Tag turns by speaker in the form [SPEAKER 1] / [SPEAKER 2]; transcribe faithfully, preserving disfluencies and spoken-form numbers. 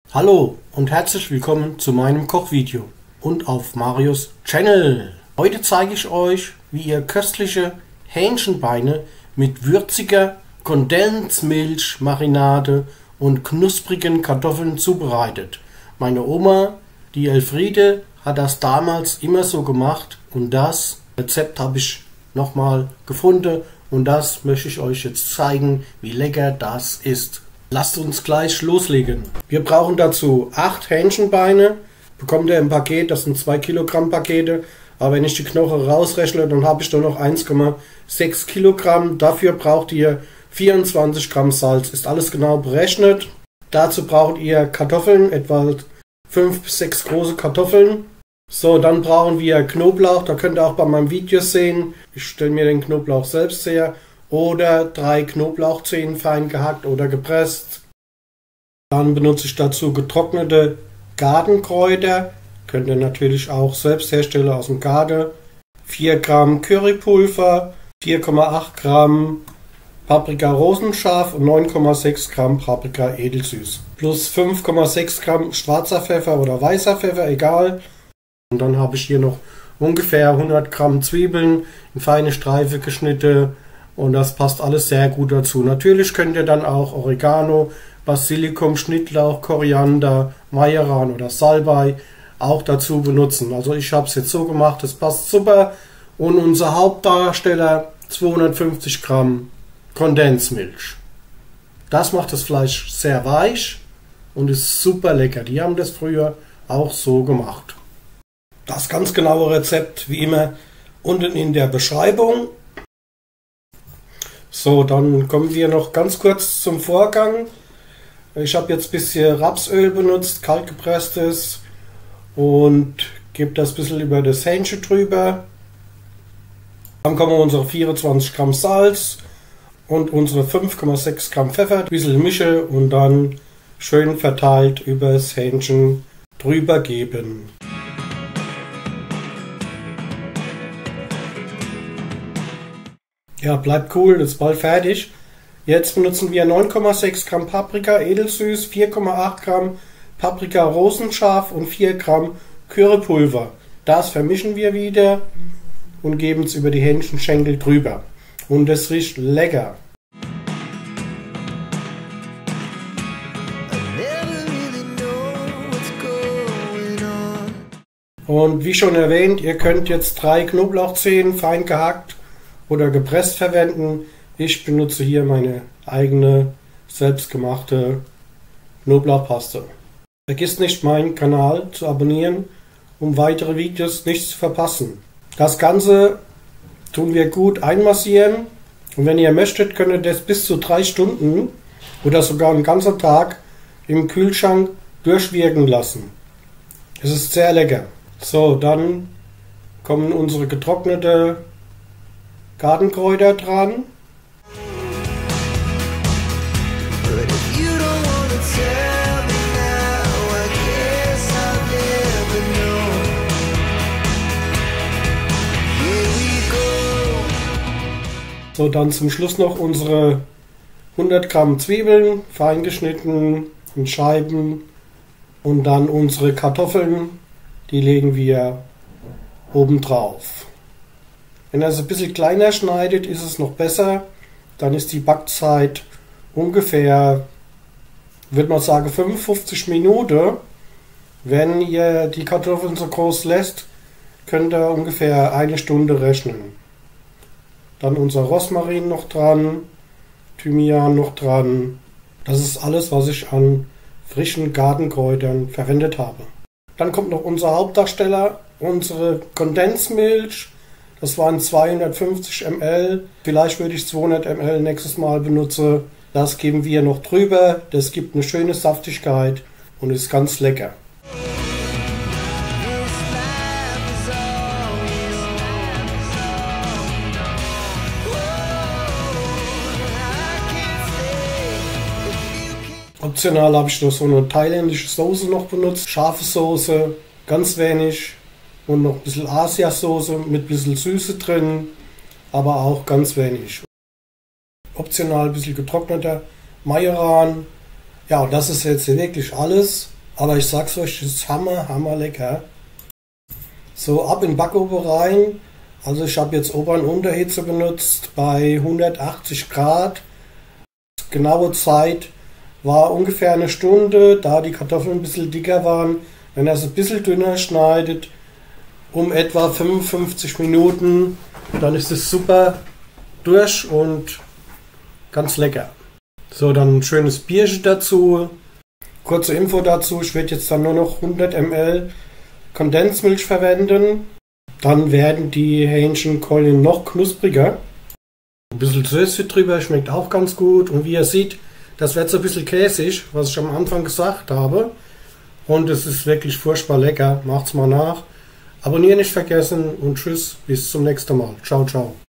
[SPEAKER 1] Hallo und herzlich willkommen zu meinem Kochvideo und auf Marios Channel. Heute zeige ich euch, wie ihr köstliche Hähnchenbeine mit würziger Kondensmilch-Marinade und knusprigen Kartoffeln zubereitet. Meine Oma, die Elfriede, hat das damals immer so gemacht und das Rezept habe ich nochmal gefunden und das möchte ich euch jetzt zeigen, wie lecker das ist. Lasst uns gleich loslegen. Wir brauchen dazu acht Hähnchenbeine. Bekommt ihr im Paket, das sind zwei Kilogramm Pakete. Aber wenn ich die Knochen rausrechne, dann habe ich nur noch eins Komma sechs Kilogramm. Dafür braucht ihr vierundzwanzig Gramm Salz. Ist alles genau berechnet. Dazu braucht ihr Kartoffeln, etwa fünf bis sechs große Kartoffeln. So, dann brauchen wir Knoblauch. Da könnt ihr auch bei meinem Video sehen. Ich stelle mir den Knoblauch selbst her. Oder drei Knoblauchzehen fein gehackt oder gepresst. Dann benutze ich dazu getrocknete Gartenkräuter. Könnt ihr natürlich auch selbst herstellen aus dem Garten. vier Gramm Currypulver, vier Komma acht Gramm Paprika rosenscharf und neun Komma sechs Gramm Paprika edelsüß. Plus fünf Komma sechs Gramm schwarzer Pfeffer oder weißer Pfeffer, egal. Und dann habe ich hier noch ungefähr hundert Gramm Zwiebeln in feine Streife geschnitten. Und das passt alles sehr gut dazu. Natürlich könnt ihr dann auch Oregano, Basilikum, Schnittlauch, Koriander, Majoran oder Salbei auch dazu benutzen. Also ich habe es jetzt so gemacht, das passt super. Und unser Hauptdarsteller zweihundertfünfzig Gramm Kondensmilch. Das macht das Fleisch sehr weich und ist super lecker. Die haben das früher auch so gemacht. Das ganz genaue Rezept wie immer unten in der Beschreibung. So, dann kommen wir noch ganz kurz zum Vorgang. Ich habe jetzt ein bisschen Rapsöl benutzt, kaltgepresstes, und gebe das ein bisschen über das Hähnchen drüber. Dann kommen unsere vierundzwanzig Gramm Salz und unsere fünf Komma sechs Gramm Pfeffer, ein bisschen mische und dann schön verteilt über das Hähnchen drüber geben. Ja, bleibt cool, das ist bald fertig. Jetzt benutzen wir neun Komma sechs Gramm Paprika edelsüß, vier Komma acht Gramm Paprika rosenscharf und vier Gramm Currypulver. Das vermischen wir wieder und geben es über die Hähnchenschenkel drüber. Und das riecht lecker. Und wie schon erwähnt, ihr könnt jetzt drei Knoblauchzehen fein gehackt oder gepresst verwenden. Ich benutze hier meine eigene selbstgemachte Knoblauchpaste. Vergisst nicht, meinen Kanal zu abonnieren, um weitere Videos nicht zu verpassen. Das Ganze tun wir gut einmassieren und wenn ihr möchtet, könnt ihr das bis zu drei Stunden oder sogar einen ganzen Tag im Kühlschrank durchwirken lassen. Es ist sehr lecker. So, dann kommen unsere getrocknete Gartenkräuter dran. So, dann zum Schluss noch unsere hundert Gramm Zwiebeln, fein geschnitten in Scheiben, und dann unsere Kartoffeln, die legen wir oben drauf. Wenn ihr es ein bisschen kleiner schneidet, ist es noch besser. Dann ist die Backzeit ungefähr, würde man sagen, fünfundfünfzig Minuten. Wenn ihr die Kartoffeln so groß lässt, könnt ihr ungefähr eine Stunde rechnen. Dann unser Rosmarin noch dran, Thymian noch dran. Das ist alles, was ich an frischen Gartenkräutern verwendet habe. Dann kommt noch unser Hauptdarsteller, unsere Kondensmilch. Das waren zweihundertfünfzig Milliliter. Vielleicht würde ich zweihundert Milliliter nächstes Mal benutzen. Das geben wir noch drüber. Das gibt eine schöne Saftigkeit und ist ganz lecker. Optional habe ich noch so eine thailändische Soße noch benutzt. Scharfe Soße, ganz wenig. Und noch ein bisschen Asia-Soße mit ein bisschen Süße drin, aber auch ganz wenig. Optional ein bisschen getrockneter Majoran. Ja, und das ist jetzt wirklich alles. Aber ich sag's euch, es ist hammer, hammer lecker. So, ab in den Backofen rein. Also ich habe jetzt Ober- und Unterhitze benutzt bei hundertachtzig Grad. Genaue Zeit war ungefähr eine Stunde, da die Kartoffeln ein bisschen dicker waren. Wenn ihr es ein bisschen dünner schneidet, um etwa fünfundfünfzig Minuten, dann ist es super durch und ganz lecker. So, dann ein schönes Bierchen dazu. Kurze Info dazu, ich werde jetzt dann nur noch hundert Milliliter Kondensmilch verwenden. Dann werden die Hähnchenkeulen noch knuspriger. Ein bisschen Soße drüber, schmeckt auch ganz gut. Und wie ihr seht, das wird so ein bisschen käsig, was ich am Anfang gesagt habe. Und es ist wirklich furchtbar lecker. Macht's mal nach. Abonnieren nicht vergessen und tschüss, bis zum nächsten Mal. Ciao, ciao.